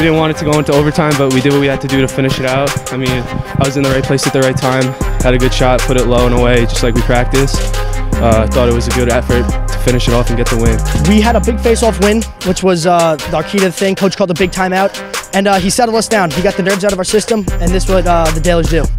didn't want it to go into overtime, but we did what we had to do to finish it out. I mean, I was in the right place at the right time, had a good shot, put it low and away, just like we practiced. I thought it was a good effort to finish it off and get the win. We had a big face-off win, which was our key to the thing. Coach called the big timeout, and he settled us down. He got the nerves out of our system, and this is what the Dailers do.